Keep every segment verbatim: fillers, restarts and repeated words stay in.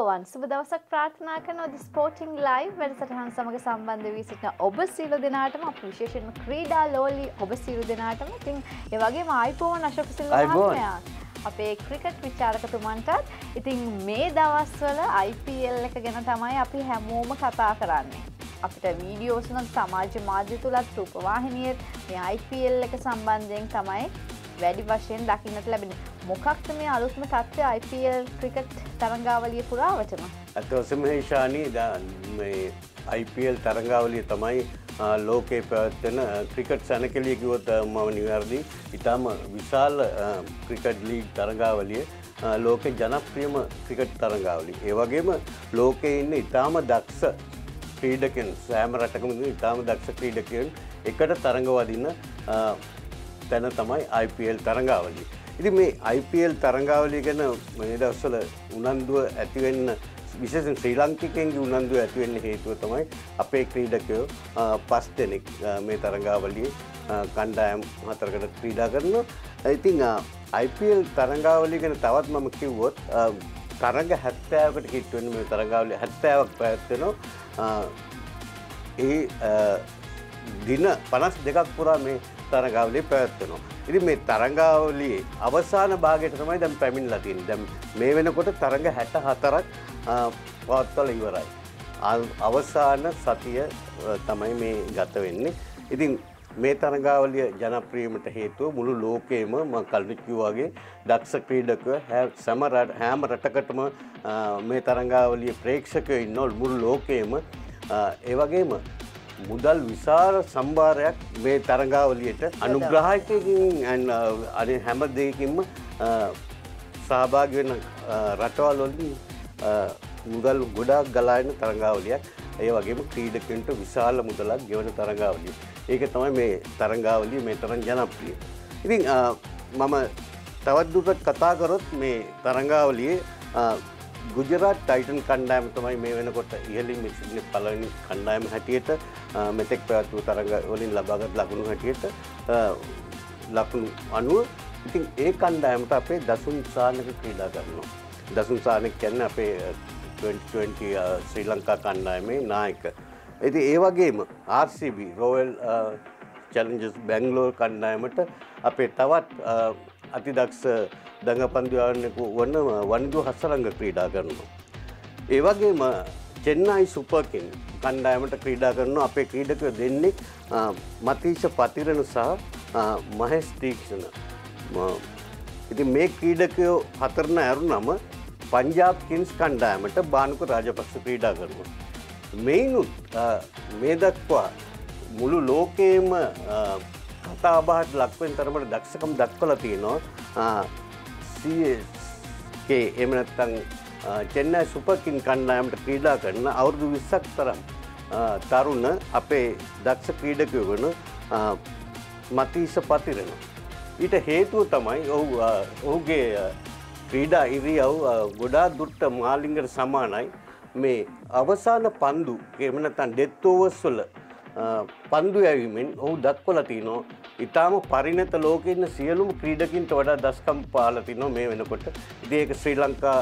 අයිබෝවන් සුබ දවසක් ප්‍රාර්ථනා කරනවා ද ස්පෝර්ටිං ලයිව් වැඩසටහන සමග සම්බන්ධ වී සිටින ඔබ සියලු දෙනාටම අපි විශේෂයෙන්ම ක්‍රීඩා ලෝලි ඔබ සියලු දෙනාටම ඉතින් ඒ වගේම අයිබෝවන් අශෝක සිල්වා මහත්මයා අපේ ක්‍රිකට් විචාරකතුමන්ටත් ඉතින් මේ දවස්වල I P L එක ගැන තමයි අපි හැමෝම කතා කරන්නේ. අපිට වීඩියෝස් නම් සමාජ මාධ්‍ය තුලත් රූපවාහිනියේ මේ I P L එක සම්බන්ධයෙන් තමයි වැඩි වශයෙන් දකින්නට ලැබෙන්නේ. මොකක්ද මේ අලුත්ම තත්ත්වය I P L ක්‍රිකට් තරඟාවලිය පුරාවටම? අතවසම ශානි මේ I P L තරඟාවලිය තමයි ලෝකේ පැවැත්වෙන ක්‍රිකට් සැනකෙළිය කිව්වොත් මම නිවැරදි. ඊටම විශාල ක්‍රිකට් ලීග් තරඟාවලිය ලෝකේ ජනප්‍රියම ක්‍රිකට් තරඟාවලිය. ඒ වගේම ලෝකේ ඉන්න ඊටම දක්ෂ ක්‍රීඩකයන් සෑම රටකම ඉන්න ඊටම දක්ෂ ක්‍රීඩකයන් එකට තරඟ වදින තැන තමයි I P L තරඟාවලිය. ඉතින් මේ I P L තරඟාවලිය ගැන මේ දවස්වල උනන්දුව ඇති වෙන්න විශේෂයෙන් ශ්‍රී ලාංකිකයන්ගේ උනන්දුව ඇති වෙන්න හේතුව තමයි අපේ ක්‍රීඩකයෝ පස් දෙනෙක් මේ තරඟාවලියේ කණ්ඩායම් හතරකට ක්‍රීඩා කරනවා. ඉතින් I P L තරඟාවලිය ගැන තවත් මම කිව්වොත් තරඟ හැත්තෑවකට හිට වෙන මේ තරඟාවලිය හැත්තෑවක් පැවැත්වෙනවා. ඒ දින පනස් දෙකක් පුරා මේ තරඟාවලිය පැවැත්වෙනවා. ඉතින් මේ තරඟාවලියේ අවසාන භාගයට තමයි දැන් පැමිණලා තියෙන්නේ. දැන් මේ වෙනකොට තරඟ හැට හතරක් පවත්වලා ඉවරයි. අවසාන සතිය තමයි මේ ගත වෙන්නේ. ඉතින් මේ තරඟාවලිය ජනප්‍රියමට හේතුව මුළු ලෝකෙම මම කලින් කිව්වා වගේ දක්ෂ ක්‍රීඩකයෝ හැම රටකටම මේ තරඟාවලිය ප්‍රේක්ෂකයෝ ඉන්නවලු මුළු ලෝකෙම. ඒ වගේම මුදල් විශාල සම්භාරයක් මේ තරඟාවලියට අනුග්‍රහකයකින් අනේ හැම දෙයකින්ම සහභාගී වෙන රටවල් වලින් මුදල් ගොඩාක් ගලා එන තරඟාවලියක්. ඒ වගේම ක්‍රීඩකයන්ට විශාල මුදලක් ගෙවන තරඟාවලිය. ඒක තමයි මේ තරඟාවලිය මේ තරම් ජනප්‍රිය. ඉතින් මම තවත් දුරටත් කතා කරොත් මේ තරඟාවලියේ ගුජරාට් ටයිටන් කණ්ඩායම තමයි මේ වෙනකොට ඉහළින් සිටින පළවෙනි කණ්ඩායම හැටියට මෙතෙක් පැවැත්වූ තරඟ වලින් ලබාගත් ලකුණු හැටියට ලකුණු අනුව ඉතින් ඒ කණ්ඩායමට අපේ දසුන් සානක ක්‍රීඩා කරනවා. දසුන් සානක කියන්නේ අපේ twenty twenty ශ්‍රී ලංකා කණ්ඩායමේ නායක. ඉතින් ඒ වගේම R C B Royal Challengers Bangalore කණ්ඩායමට අපේ තවත් අතිදක්ෂ දඟපන්දුවන්නෙකු වන වනිදු හසරංග ක්‍රීඩා කරනවා. ඒ වගේම චෙන්නයි සුපර් කිං කණ්ඩායමට ක්‍රීඩා කරනවා අපේ ක්‍රීඩකයෝ දෙන්නෙක් මතීෂ පතිරණ සහ මහේෂ් තීක්ෂණ. ඉතින් මේ ක්‍රීඩකයෝ හතරන ඇරුණම පංජාබ් කින්ස් කණ්ඩායමට බානුක රාජපක්ෂ ක්‍රීඩා කරනවා. මේනුත් මේ දක්වා මුළු ලෝකයේම කතා බහට ලක්වෙන තරමට දක්ෂකම් දක්වලා තියෙනවා. C S K එහෙම නැත්නම් චෙන්නයි සුපර් කිං කණ්ඩායමට ක්‍රීඩා කරන අවුරුදු විස්සක් තරම් තරුණ අපේ දක්ෂ ක්‍රීඩකයෝ වන මතීෂ පතිරණ. ඊට හේතුව තමයි ඔහු ඔහුගේ ක්‍රීඩා ඉරියව් ගොඩාක් දුරට මාලිංගට සමානයි. මේ අවසාන පන්දු එහෙම නැත්නම් ඩෙත් ඕවර්ස් වල පන්දු යැවීමෙන් ඔහු දක්වලා තිනවා ඊටාම පරිණත ලෝකේ ඉන්න සියලුම ක්‍රීඩකින්ට වඩා දස්කම් පාලා තිනවා මේ වෙනකොට. ඉතින් ඒක ශ්‍රී ලංකා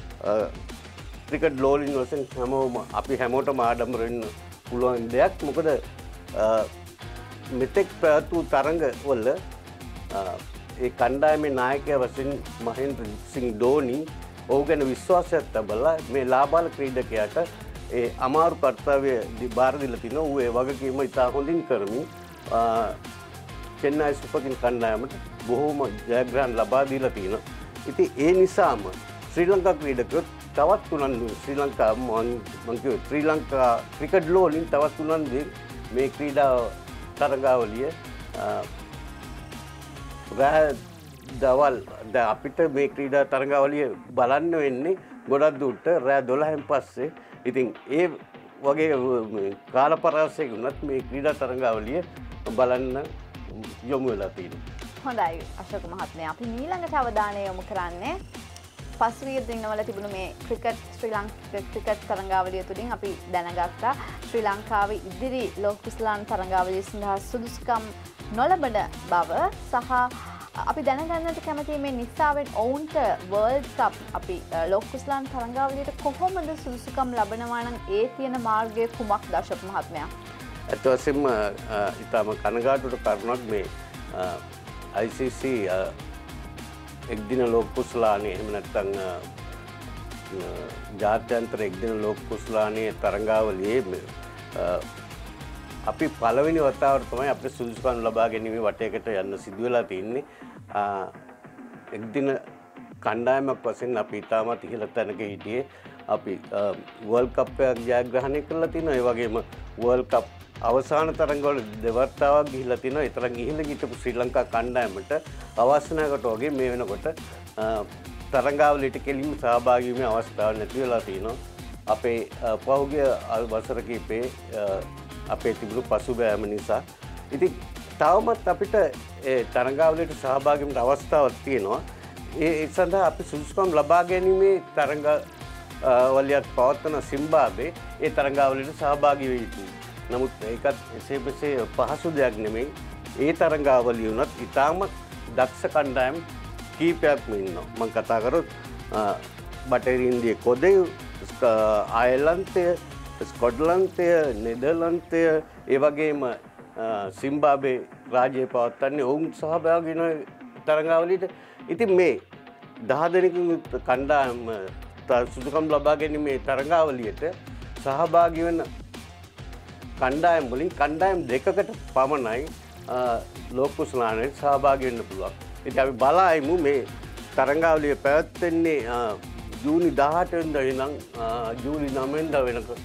ක්‍රිකට් ලෝලින් වශයෙන් හැමෝම අපි හැමෝටම ආඩම්බර වෙන්න පුළුවන් දෙයක්. මොකද මෙතෙක් පැවතු තරඟ වල ඒ කණ්ඩායමේ නායකයා වශයෙන් මහේන්ද්‍ර සිං ධෝනි ඔහු ගැන විශ්වාසයක් තබලා මේ ලාබාල ක්‍රීඩකයාට ඒ අමාරු කර්තව්‍ය බාර දීලා තිනවා. ඌ ඒ වගකීම ඉතා හොඳින් කරමින් චෙන්නයි සුපර් කිං කණ්ඩායමට බොහෝම ජයග්‍රහණ ලබා දීලා තියෙනවා. ඉතින් ඒ නිසාම ශ්‍රී ලංකා ක්‍රීඩකයෝ තවත් උනන්දු ශ්‍රී ලංකා මම කියුවේ ශ්‍රී ලංකා ක්‍රිකට් ලෝලින් තවත් උනන්දු මේ ක්‍රීඩා තරඟාවලිය රාජ දවල් දැන් අපිට මේ ක්‍රීඩා තරඟාවලිය බලන්න වෙන්නේ ගොඩක් දුරට රෑ දොළහෙන් පස්සේ. ඉතින් ඒ වගේ කාලපරාසයක වුණත් මේ ක්‍රීඩා තරඟාවලිය බලන්න යොමු වෙලා තියෙනවා. හොඳයි අශෝක මහත්මයා අපි ඊළඟට අවධානය යොමු කරන්නේ පසුගිය දිනවල තිබුණු මේ ක්‍රිකට් ශ්‍රී ලංකා ක්‍රිකට් තරඟාවලිය තුලින් අපි දැනගත්තා ශ්‍රී ලංකාවේ ඉදිරි ලෝක කුසලාන තරඟාවලිය සඳහා සුදුසුකම් නොලබන බව සහ අපි දැනගන්නට කැමති මේ නිසාවෙන් ඔවුන්ට වර්ල්ඩ් කප් අපි ලෝක කුසලාන තරඟාවලියට කොහොමද සුදුසුකම් ලබනවා නම් ඒ තියෙන මාර්ගය කුමක්ද අශෝක් මහත්මයා? ඇත්ත වශයෙන්ම ඉතාම කනගාටුවට කරුණක් මේ I C C එක්දින ලෝක කුසලානේ එහෙම නැත්නම් ජාත්‍යන්තර එක්දින ලෝක කුසලානේ තරඟාවලියේ අපි පළවෙනි වතාවට තමයි අපේ සුදුසුකම් ලබා ගැනීම වටයකට යන්න සිදු වෙලා තින්නේ. එක්දින කණ්ඩායමක් වශයෙන් අපි ඉතාමත් ඉහළ තැනක හිටියේ. අපි වර්ල්ඩ් කප් එකක් ජයග්‍රහණය කරලා තිනවා. ඒ වගේම වර්ල්ඩ් කප් අවසාන තරඟවල දෙවර්තාවක් ගිහිලා තිනවා. ඒ තරම් ගිහිල්ලා ගිටපු ශ්‍රී ලංකා කණ්ඩායමට අවස්ථාවකට වගේ මේ වෙනකොට තරඟාවලියට කෙලින්ම සහභාගී වීමේ අවස්ථාවක් නැති වෙලා තිනවා. අපේ පහුගිය වසර කිහිපේ අපේ තිබුණු පසුබෑම නිසා. ඉතින් තවමත් අපිට ඒ තරඟාවලියට සහභාගී වෙන්න අවස්ථාවක් තියෙනවා. ඒ සඳහා අපි සුදුසුකම් ලබා ගැනීමේ තරඟාවලියක් පවත්වන සිම්බාබ්වේ ඒ තරඟාවලියට සහභාගී වෙ යුතුයි. නමුත් ඒකත් එසේ මෙසේ පහසු දෙයක් නෙමෙයි. ඒ තරඟාවලිය උනත් ඉතාමත් දක්ෂ කණ්ඩායම් කීපයක්ම ඉන්නවා. මම කතා කරොත් බටහිර ඉන්දිය කොදේ අයර්ලන්තය ස්කොට්ලන්තය නෙදර්ලන්තය ඒ වගේම සිම්බාබ්වේ රාජ්‍යය පවත්වන්නේ ඔවුන් සහභාගී වෙන තරඟාවලියට. ඉතින් මේ දහ දෙනෙකුන් කණ්ඩායම සුදුසුකම් ලබා ගැනීමේ තරඟාවලියට සහභාගී වෙන කණ්ඩායම් වලින් කණ්ඩායම් දෙකකට පමණයි ලෝක කුසලානයේ සහභාගී වෙන්න පුළුවන්. ඉතින් අපි බලයිමු මේ තරඟාවලිය පැවැත්වෙන්නේ ජූනි දහඅට වෙනිදා ඉඳන් ජූලි නවය වෙනිදා වෙනකම්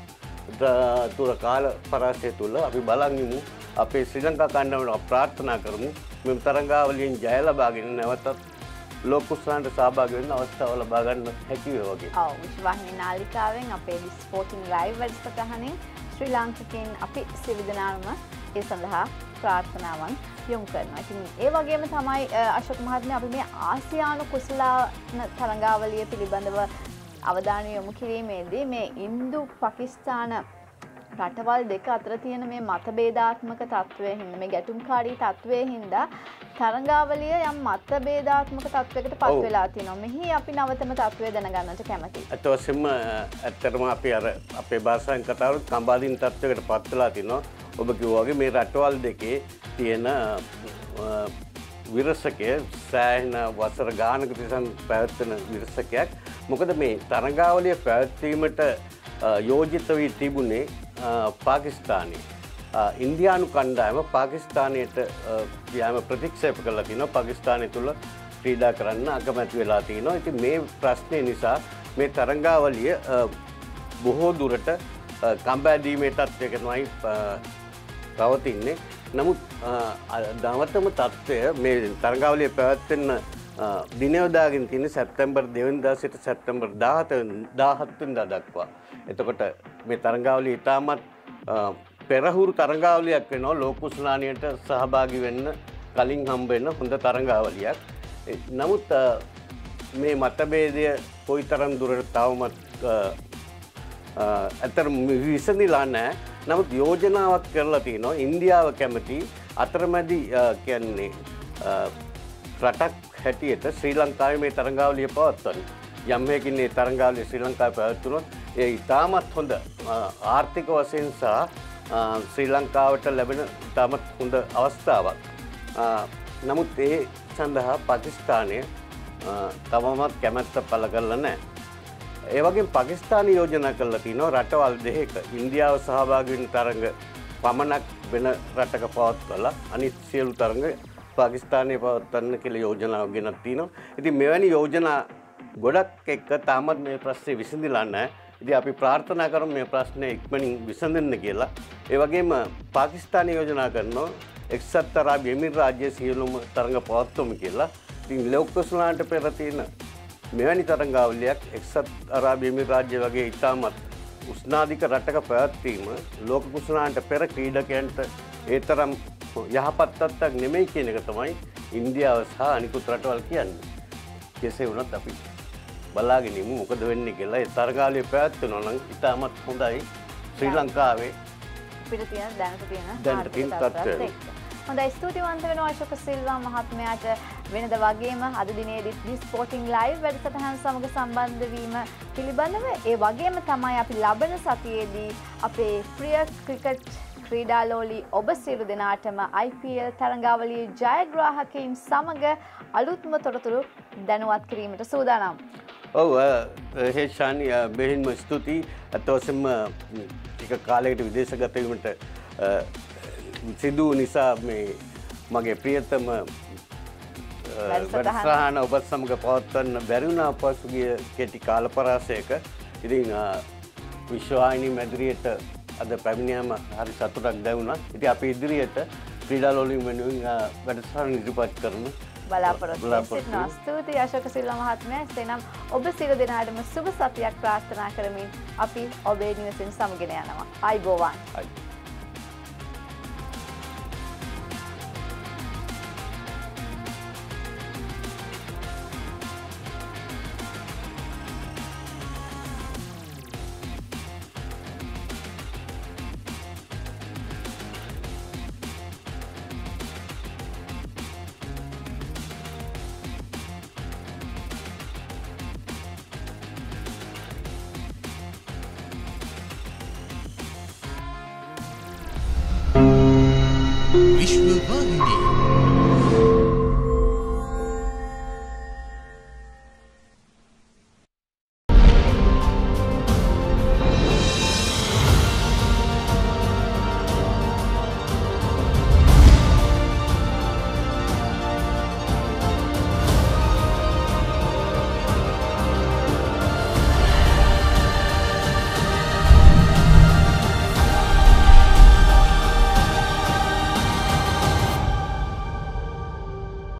තුර කාල පරාසය තුළ අපි බලන් ඉමු. අපේ ශ්‍රී ලංකා කණ්ඩායමට ප්‍රාර්ථනා කරමු මේ තරඟාවලියෙන් ජය ලබාගෙන නැවතත් ලෝක කුසලානට සහභාගී වෙන්න අවස්ථාව ලබා ගන්න හැකි වේ වගේ. ඔව් විශ්වවාහිනී නාලිකාවෙන් අපේ ස්පෝටින් ලයිව් වැඩසටහනින් ශ්‍රී ලාංකිකයන් අපි සියලු දෙනාම ඒ සඳහා ප්‍රාර්ථනාවන් යොමු කරනවා. ඉතින් ඒ වගේම තමයි අශෝක් මහත්මයා අපි මේ ආසියානු කුසලාන තරඟාවලිය පිළිබඳව අවධානය යොමු කිරීමේදී මේ ඉන්දු පාකිස්තාන රටවල් දෙක අතර තියෙන මේ මතභේදාත්මක තත්වයේ හින්දා මේ ගැටුම්කාරී තත්වයේ හින්දා තරඟාවලිය යම් මතභේදාත්මක තත්වයකට පත් වෙලා තියෙනවා. මෙහි අපි නවතම තත්වය දැනගන්නට කැමතියි. අත වශයෙන්ම ඇත්තටම අපි අර අපේ භාෂාවෙන් කතා කරොත් කම්බාදින තත්වයකට පත් වෙලා තිනවා. ඔබ කිව්වා වගේ මේ රටවල් දෙකේ තියෙන විරසකය සෑහෙන වසර ගානක තිස්සන් පැවැත්වෙන විරසකයක්. මොකද මේ තරඟාවලිය පැවැත්වීමට යෝජිත වී තිබුණේ පාකිස්තානයේ. ඉන්දියානු කණ්ඩායම පාකිස්තානයට යාම ප්‍රතික්ෂේප කරලා තිනවා. පාකිස්තානය තුල ක්‍රීඩා කරන්න අකමැති වෙලා තිනවා. ඉතින් මේ ප්‍රශ්නේ නිසා මේ තරඟාවලිය බොහෝ දුරට කම්බැදීමේ තත්ත්වයක තමයි පවතින්නේ. නමුත් දවතම තත්ත්වය මේ තරඟාවලිය පැවැත්වෙන්න දින යොදාගෙන තියෙන්නේ සැප්තැම්බර් දෙක වෙනිදා සිට සැප්තැම්බර් දහහත වෙනිදා දක්වා. එතකොට මේ තරඟාවලිය ඉතාමත් පෙරහුරු තරඟාවලියක් වෙනවා. ලෝක කුසලානයට සහභාගී වෙන්න කලින් හම්බ වෙන හොඳ තරඟාවලියක්. නමුත් මේ මතභේදය කොයිතරම් දුරට තවමත් අතරම විසඳිලා නැහැ. නමුත් යෝජනාවක් කරලා තිනවා. ඉන්දියාව කැමති අතරමැදි කියන්නේ රටක් හැටියට ශ්‍රී ලංකාවේ මේ තරඟාවලිය පවත්වන්න. යම් හේකින් මේ තරඟාවලිය ශ්‍රී ලංකාවේ පැවැත්වුණොත් ඒ ඉතාමත් හොඳ ආර්ථික වශයෙන් සහ ශ්‍රී ලංකාවට ලැබෙන ඉතාමත් හොඳ අවස්ථාවක්. නමුත් ඒ සඳහා පාකිස්තානය තවමත් කැමැත්ත පළ කරලා නැහැ. ඒ වගේම පාකිස්තානය යෝජනා කරලා තිනවා රටවල් දෙකක ඉන්දියාව සහභාගී වෙන තරඟ පමණක් වෙන රටක පවත්වලා අනිත් සියලු තරඟ පාකිස්තානයේ පවත්වන්න කියලා යෝජනාවක් ගෙනත් තිනවා. ඉතින් මෙවැනි යෝජනා ගොඩක් එක්ක තාමත් මේ ප්‍රශ්නේ විසඳිලා නැහැ. ඉතින් අපි ප්‍රාර්ථනා කරමු මේ ප්‍රශ්නේ ඉක්මනින් විසඳෙන්න කියලා. ඒ වගේම පාකිස්තානය යෝජනා කරනවා එක්සත් අරාබි එමිරාජ්‍යයේ සියලුම තරඟ පවත්වමු කියලා. ඉතින් ලෝක කුසලානට පෙර තියෙන මෙවැනි තරඟාවලියක් එක්සත් අරාබි එමිරාජ්‍ය වගේ ඉතාමත් උෂ්ණාධික රටක පැවැත්වීම ලෝක කුසලානට පෙර ක්‍රීඩකයන්ට ඒ තරම් යහපත් තත්ත්වයක් නෙමෙයි කියන එක තමයි ඉන්දියාව සහ අනිකුත් රටවල් කියන්නේ. කෙසේ වුණත් අපි බලාගෙන ඉමු මොකද වෙන්නේ කියලා. ඒ තරඟාවලිය පැවැත්වෙනවා නම් ඉතාමත් හොඳයි ශ්‍රී ලංකාවේ අපිට තියෙන දැනට තියෙන දැනට තියෙන තත්ත්වය. හොඳයි ස්තුතිවන්ත වෙනවා අශෝක සිල්වා මහත්මයාට වෙනද වගේම අද දිනේදී දී ස්පෝටිංగ్ ලයිව් වැඩසටහන සමග සම්බන්ධ වීම පිළිබඳව ඒ වගේම තමයි අපි ලබන සතියේදී අපේ ප්‍රිය ක්‍රිකට් ක්‍රීඩාලෝලී ඔබ සියලු දෙනාටම I P L තරඟාවලියේ ජයග්‍රාහකයින් සමග අලුත්ම තොරතුරු දැනුවත් කිරීමට සූදානම්. ඔව් හේෂානි බෙහෙන්ම ස්තුතියි. අතවසම ටික කාලයකට විදේශගත වීමට සිදු නිසා මේ මගේ ප්‍රියතම වැඩසටහන ඔබ සමග පවත්වන්න බැරි වුණා පසුගිය කෙටි කාල පරාසයක. ඉතින් විශ්වවාහිනී මැදිරියට අද පැමිණියාම හරි සතුටක් දැනුණා. ඉතින් අපි ඉදිරියට ක්‍රීඩාලෝලී වෙනුවෙන් වැඩසටහන ඉදිරිපත් කරමු. බලාපොරොත්තු වෙනවා. ස්තුතියි අශෝක සිල්වා මහත්මයා. එසේනම් ඔබ සියලු දෙනාටම සුබ සතියක් ප්‍රාර්ථනා කරමින් අපි ඔබේ නිවසින් සමුගෙන යනවා. ආයුබෝවන්. Vishvavahini.